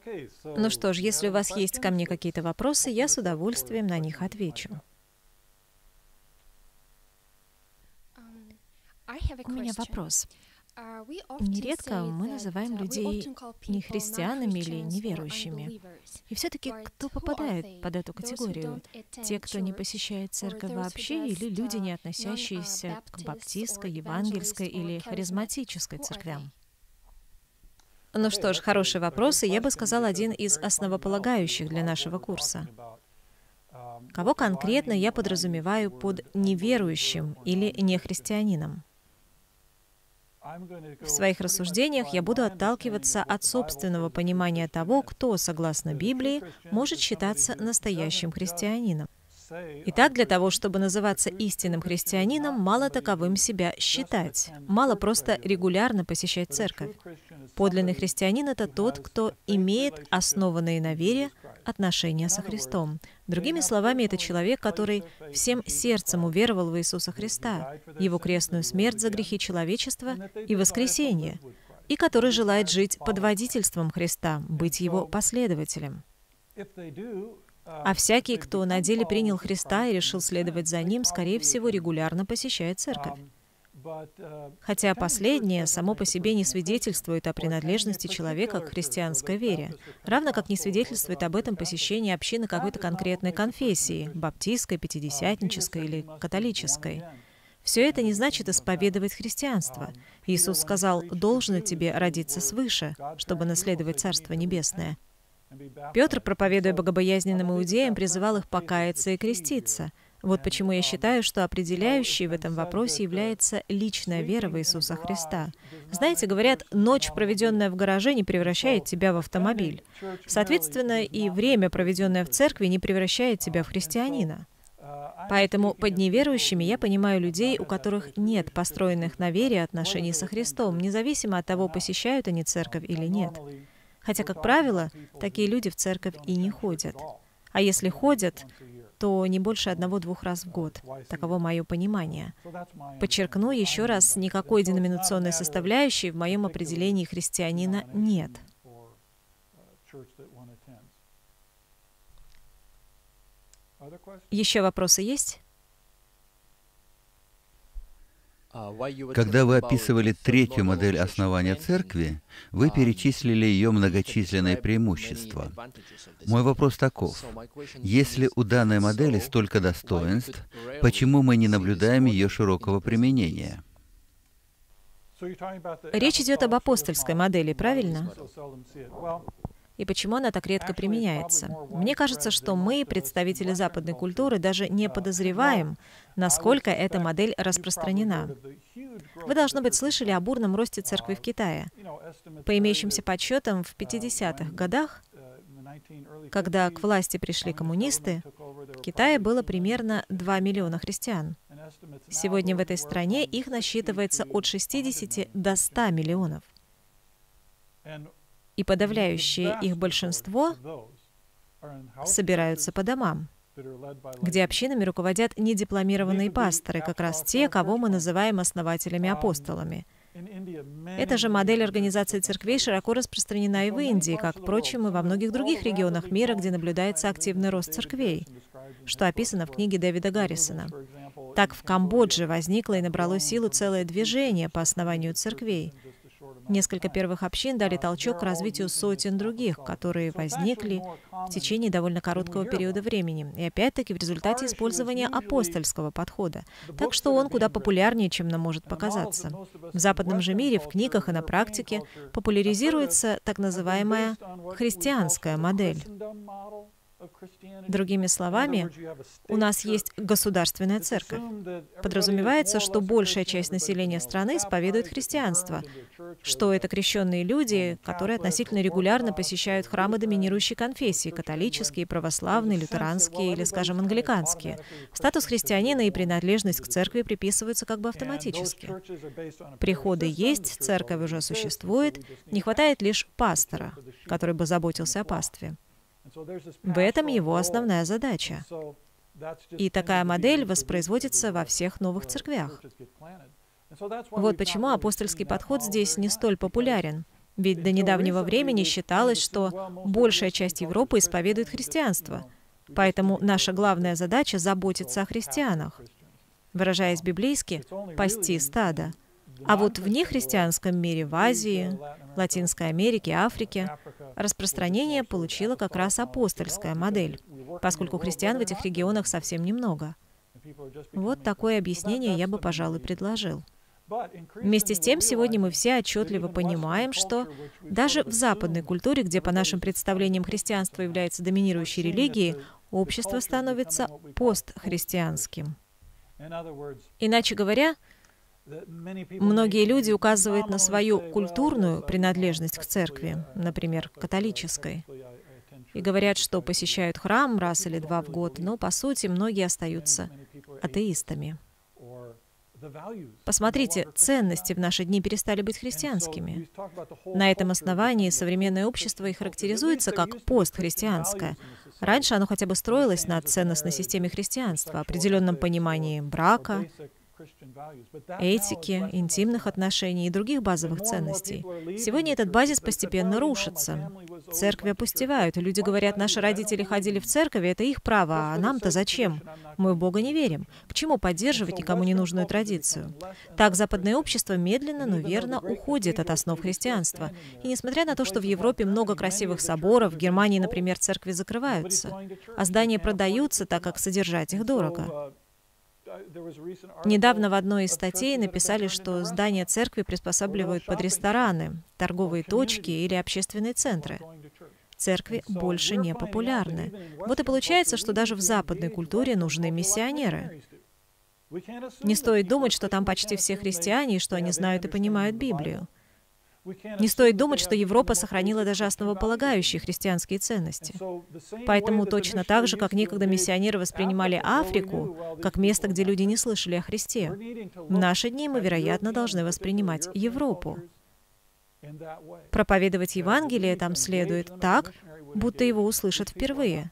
Ну что ж, если у вас есть ко мне какие-то вопросы, я с удовольствием на них отвечу. У меня вопрос. Нередко мы называем людей не христианами или неверующими. И все-таки кто попадает под эту категорию? Те, кто не посещает церковь вообще, или люди, не относящиеся к баптистской, евангельской или харизматической церквям? Ну что ж, хороший вопрос, и я бы сказал, один из основополагающих для нашего курса. Кого конкретно я подразумеваю под неверующим или нехристианином? В своих рассуждениях я буду отталкиваться от собственного понимания того, кто, согласно Библии, может считаться настоящим христианином. Итак, для того, чтобы называться истинным христианином, мало таковым себя считать. Мало просто регулярно посещать церковь. Подлинный христианин — это тот, кто имеет основанные на вере отношения со Христом. Другими словами, это человек, который всем сердцем уверовал в Иисуса Христа, Его крестную смерть за грехи человечества и воскресение, и который желает жить под водительством Христа, быть Его последователем. А всякий, кто на деле принял Христа и решил следовать за Ним, скорее всего, регулярно посещает церковь. Хотя последнее само по себе не свидетельствует о принадлежности человека к христианской вере, равно как не свидетельствует об этом посещение общины какой-то конкретной конфессии, баптистской, пятидесятнической или католической. Все это не значит исповедовать христианство. Иисус сказал: «Должно тебе родиться свыше, чтобы наследовать Царство Небесное». Петр, проповедуя богобоязненным иудеям, призывал их покаяться и креститься. Вот почему я считаю, что определяющей в этом вопросе является личная вера в Иисуса Христа. Знаете, говорят, ночь, проведенная в гараже, не превращает тебя в автомобиль. Соответственно, и время, проведенное в церкви, не превращает тебя в христианина. Поэтому под неверующими я понимаю людей, у которых нет построенных на вере отношений со Христом, независимо от того, посещают они церковь или нет. Хотя, как правило, такие люди в церковь и не ходят. А если ходят, то не больше 1-2 раз в год. Таково мое понимание. Подчеркну еще раз, никакой деноминационной составляющей в моем определении христианина нет. Еще вопросы есть? Когда вы описывали третью модель основания церкви, вы перечислили ее многочисленные преимущества. Мой вопрос таков. Если у данной модели столько достоинств, почему мы не наблюдаем ее широкого применения? Речь идет об апостольской модели, правильно? И почему она так редко применяется? Мне кажется, что мы, представители западной культуры, даже не подозреваем, насколько эта модель распространена. Вы, должно быть, слышали о бурном росте церкви в Китае. По имеющимся подсчетам, в 50-х годах, когда к власти пришли коммунисты, в Китае было примерно 2 миллиона христиан. Сегодня в этой стране их насчитывается от 60 до 100 миллионов. И подавляющее их большинство собираются по домам, где общинами руководят недипломированные пасторы, как раз те, кого мы называем основателями-апостолами. Эта же модель организации церквей широко распространена и в Индии, как, впрочем, и во многих других регионах мира, где наблюдается активный рост церквей, что описано в книге Дэвида Гаррисона. Так в Камбодже возникло и набрало силу целое движение по основанию церквей. Несколько первых общин дали толчок к развитию сотен других, которые возникли в течение довольно короткого периода времени, и опять-таки в результате использования апостольского подхода. Так что он куда популярнее, чем нам может показаться. В западном же мире, в книгах и на практике популяризируется так называемая христианская модель. Другими словами, у нас есть государственная церковь. Подразумевается, что большая часть населения страны исповедует христианство, что это крещенные люди, которые относительно регулярно посещают храмы доминирующей конфессии, католические, православные, лютеранские или, скажем, англиканские. Статус христианина и принадлежность к церкви приписываются как бы автоматически. Приходы есть, церковь уже существует, не хватает лишь пастора, который бы заботился о пастве. В этом его основная задача. И такая модель воспроизводится во всех новых церквях. Вот почему апостольский подход здесь не столь популярен. Ведь до недавнего времени считалось, что большая часть Европы исповедует христианство. Поэтому наша главная задача — заботиться о христианах. Выражаясь библейски, пасти стадо. А вот в нехристианском мире, в Азии, Латинской Америке, Африке, распространение получила как раз апостольская модель, поскольку христиан в этих регионах совсем немного. Вот такое объяснение я бы, пожалуй, предложил. Вместе с тем, сегодня мы все отчетливо понимаем, что даже в западной культуре, где по нашим представлениям христианство является доминирующей религией, общество становится постхристианским. Иначе говоря, многие люди указывают на свою культурную принадлежность к церкви, например, католической, и говорят, что посещают храм раз или два в год, но, по сути, многие остаются атеистами. Посмотрите, ценности в наши дни перестали быть христианскими. На этом основании современное общество и характеризуется как постхристианское. Раньше оно хотя бы строилось на ценностной системе христианства, определенном понимании брака, этики, интимных отношений и других базовых ценностей. Сегодня этот базис постепенно рушится. Церкви опустевают, и люди говорят, наши родители ходили в церковь, это их право, а нам-то зачем? Мы в Бога не верим. К чему поддерживать никому ненужную традицию? Так западное общество медленно, но верно уходит от основ христианства. И несмотря на то, что в Европе много красивых соборов, в Германии, например, церкви закрываются, а здания продаются, так как содержать их дорого. Недавно в одной из статей написали, что здания церкви приспосабливают под рестораны, торговые точки или общественные центры. Церкви больше не популярны. Вот и получается, что даже в западной культуре нужны миссионеры. Не стоит думать, что там почти все христиане, и что они знают и понимают Библию. Не стоит думать, что Европа сохранила даже основополагающие христианские ценности. Поэтому точно так же, как некогда миссионеры воспринимали Африку как место, где люди не слышали о Христе, в наши дни мы, вероятно, должны воспринимать Европу. Проповедовать Евангелие там следует так, будто его услышат впервые.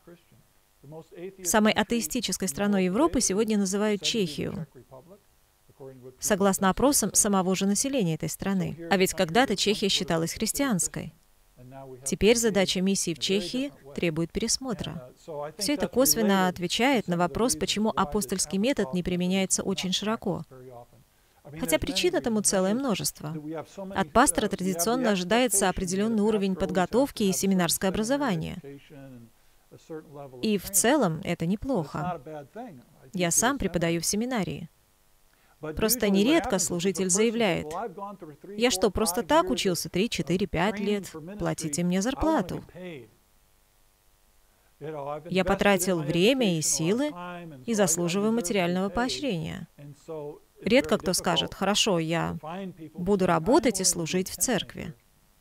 Самой атеистической страной Европы сегодня называют Чехию, согласно опросам самого же населения этой страны. А ведь когда-то Чехия считалась христианской. Теперь задача миссии в Чехии требует пересмотра. Все это косвенно отвечает на вопрос, почему апостольский метод не применяется очень широко. Хотя причин этому целое множество. От пастора традиционно ожидается определенный уровень подготовки и семинарское образование. И в целом это неплохо. Я сам преподаю в семинарии. Просто нередко служитель заявляет: «Я что, просто так учился 3, 4, 5 лет? Платите мне зарплату». Я потратил время и силы и заслуживаю материального поощрения. Редко кто скажет: «Хорошо, я буду работать и служить в церкви».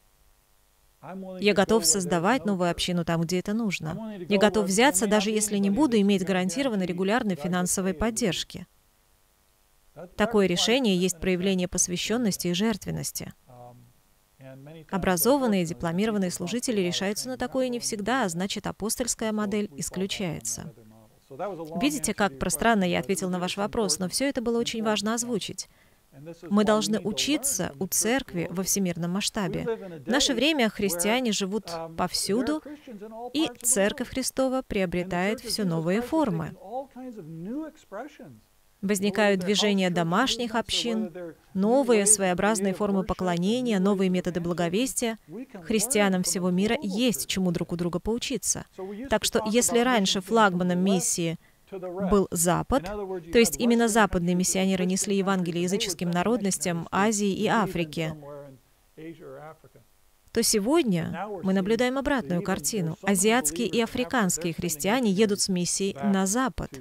Я готов создавать новую общину там, где это нужно. Я готов взяться, даже если не буду иметь гарантированной регулярной финансовой поддержки. Такое решение есть проявление посвященности и жертвенности. Образованные, дипломированные служители решаются на такое не всегда, а значит, апостольская модель исключается. Видите, как пространно я ответил на ваш вопрос, но все это было очень важно озвучить. Мы должны учиться у церкви во всемирном масштабе. В наше время христиане живут повсюду, и Церковь Христова приобретает все новые формы. Возникают движения домашних общин, новые своеобразные формы поклонения, новые методы благовестия. Христианам всего мира есть чему друг у друга поучиться. Так что, если раньше флагманом миссии был Запад, то есть именно западные миссионеры несли Евангелие языческим народностям Азии и Африки, то сегодня мы наблюдаем обратную картину. Азиатские и африканские христиане едут с миссией на Запад.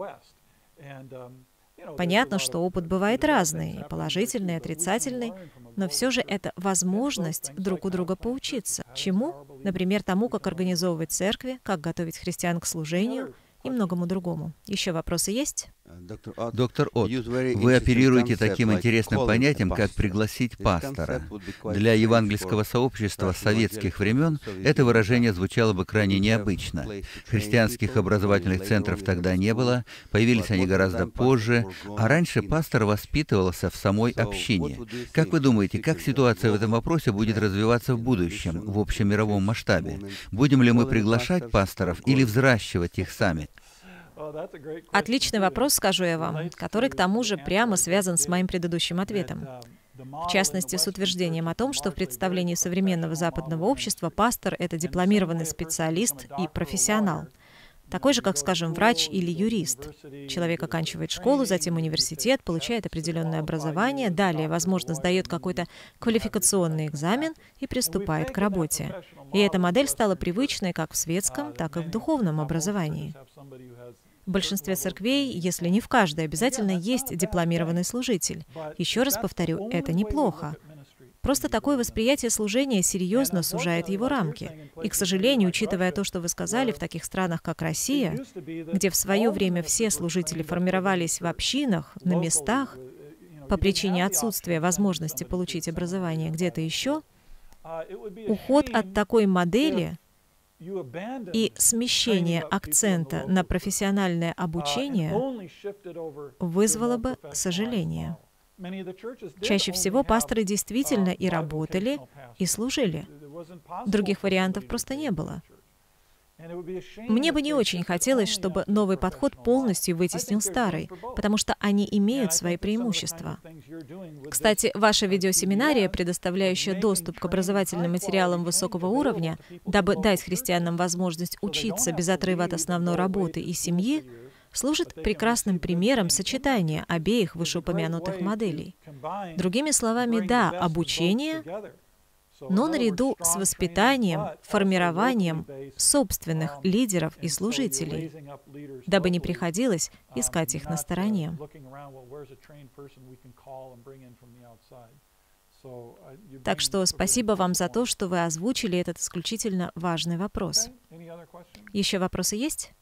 Понятно, что опыт бывает разный, и положительный, и отрицательный, но все же это возможность друг у друга поучиться. Чему? Например, тому, как организовывать церкви, как готовить христиан к служению и многому другому. Еще вопросы есть? Доктор Отт, вы оперируете таким интересным понятием, как пригласить пастора. Для евангельского сообщества советских времен это выражение звучало бы крайне необычно. Христианских образовательных центров тогда не было, появились они гораздо позже, а раньше пастор воспитывался в самой общине. Как вы думаете, как ситуация в этом вопросе будет развиваться в будущем, в общемировом масштабе? Будем ли мы приглашать пасторов или взращивать их сами? Отличный вопрос, скажу я вам, который, к тому же, прямо связан с моим предыдущим ответом. В частности, с утверждением о том, что в представлении современного западного общества пастор — это дипломированный специалист и профессионал. Такой же, как, скажем, врач или юрист. Человек оканчивает школу, затем университет, получает определенное образование, далее, возможно, сдает какой-то квалификационный экзамен и приступает к работе. И эта модель стала привычной как в светском, так и в духовном образовании. В большинстве церквей, если не в каждой, обязательно есть дипломированный служитель. Еще раз повторю, это неплохо. Просто такое восприятие служения серьезно сужает его рамки. И, к сожалению, учитывая то, что вы сказали, в таких странах, как Россия, где в свое время все служители формировались в общинах, на местах, по причине отсутствия возможности получить образование где-то еще, уход от такой модели и смещение акцента на профессиональное обучение вызвало бы сожаление. Чаще всего пасторы действительно и работали, и служили. Других вариантов просто не было. Мне бы не очень хотелось, чтобы новый подход полностью вытеснил старый, потому что они имеют свои преимущества. Кстати, ваша видеосеминария, предоставляющая доступ к образовательным материалам высокого уровня, дабы дать христианам возможность учиться без отрыва от основной работы и семьи, служит прекрасным примером сочетания обеих вышеупомянутых моделей. Другими словами, да, обучение, но наряду с воспитанием, формированием собственных лидеров и служителей, дабы не приходилось искать их на стороне. Так что спасибо вам за то, что вы озвучили этот исключительно важный вопрос. Еще вопросы есть?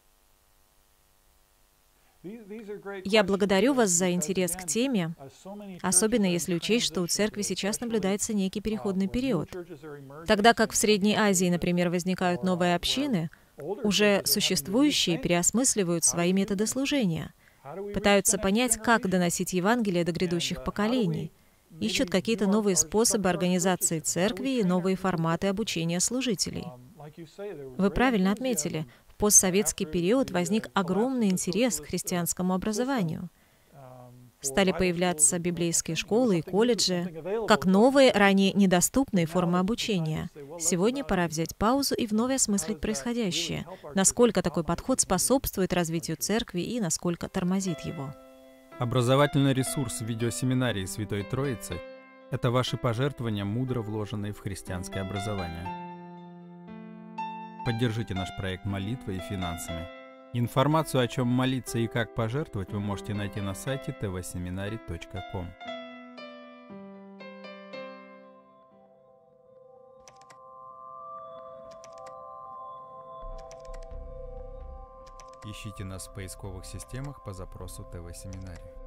Я благодарю вас за интерес к теме, особенно если учесть, что у церкви сейчас наблюдается некий переходный период. Тогда как в Средней Азии, например, возникают новые общины, уже существующие переосмысливают свои методы служения, пытаются понять, как доносить Евангелие до грядущих поколений, ищут какие-то новые способы организации церкви и новые форматы обучения служителей. Вы правильно отметили, в постсоветский период возник огромный интерес к христианскому образованию. Стали появляться библейские школы и колледжи, как новые, ранее недоступные формы обучения. Сегодня пора взять паузу и вновь осмыслить происходящее, насколько такой подход способствует развитию церкви и насколько тормозит его. Образовательный ресурс видеосеминарии Святой Троицы — это ваши пожертвования, мудро вложенные в христианское образование. Поддержите наш проект молитвой и финансами. Информацию, о чем молиться и как пожертвовать, вы можете найти на сайте tvseminary.com. Ищите нас в поисковых системах по запросу ТВ Семинарий.